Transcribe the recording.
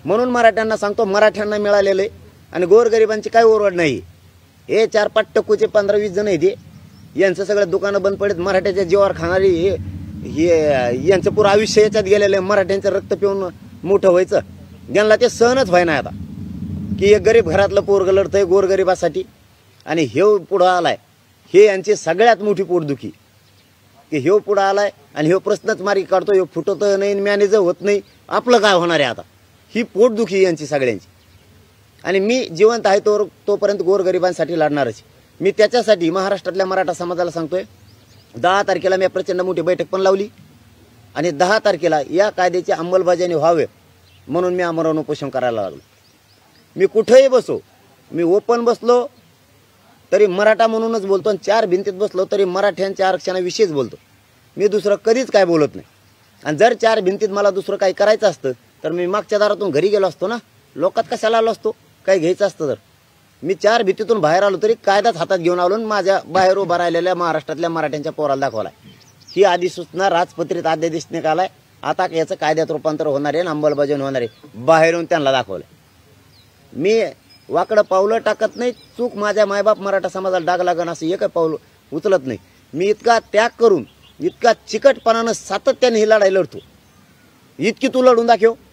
म्हणून मराठ्यांना सांगतो, मराठ्यांना मिळालेलं आहे आणि गोरगरिबांची काय ओरड नाही। हे 4-5 टक्कूचे 15-20 जण आहेत, यांचं सगळं दुकानं बंद पडत, मराठ्याच्या जीवावर खाणारी हे यांचं पुरं आयुष्य याच्यात गेलेलं आहे। मराठ्यांचं रक्त पिऊन मोठं व्हायचं, त्यांना ते सहनच व्हाय नाही आता की एक गरीब घरातलं पोरगं लढतंय गोरगरिबासाठी आणि हे पुढं आलाय। हे यांची सगळ्यात मोठी पोटदुखी की हे पुढं आलाय आणि हे प्रश्नच मार्गी काढतो, हे फुटत नाही, मॅनेज होत नाही, आपलं काय होणार आहे आता, ही पोटदुखी यांची सगळ्यांची। आणि मी जिवंत आहे तोपर्यंत गोरगरिबांसाठी लढणारच। मी त्याच्यासाठी महाराष्ट्रातल्या मराठा समाजाला सांगतोय, 10 तारखेला मी प्रचंड मोठी बैठक पण लावली आणि 10 तारखेला या कायद्याची अंमलबजावणी व्हावे म्हणून मी आमरण उपोषण करायला लागलो। मी कुठेही बसो, मी ओपन बसलो तरी मराठा म्हणूनच बोलतो आणि 4 भिंतीत बसलो तरी मराठ्यांच्या आरक्षणाविषयीच बोलतो, मी दुसरं कधीच काय बोलत नाही। आणि जर 4 भिंतीत मला दुसरं काही करायचं असतं तर मी मागच्या दारातून घरी गेलो असतो ना, लोकात कशाला आलो असतो, काही घ्यायचं असतं तर। मी 4 भिंतीतून बाहेर आलो तरी कायदाच हातात घेऊन आलो, माझ्या बाहेर उभा राहिलेल्या महाराष्ट्रातल्या मराठ्यांच्या पोराला दाखवलाय। ही अधिसूचना राजपत्रित अध्यादेश निघालाय, आता याचं कायद्यात रूपांतर होणार आहे, अंमलबजावणी होणार आहे, बाहेरून त्यांना दाखवलंय। मी वाकडं पावलं टाकत नाही, चूक माझ्या मायबाप मराठा समाजाला डाग लागण असं एक पाऊल उचलत नाही। मी इतका त्याग करून, इतका चिकटपणानं सातत्याने ही लढाई लढतो, इतकी तू लढून दाखव।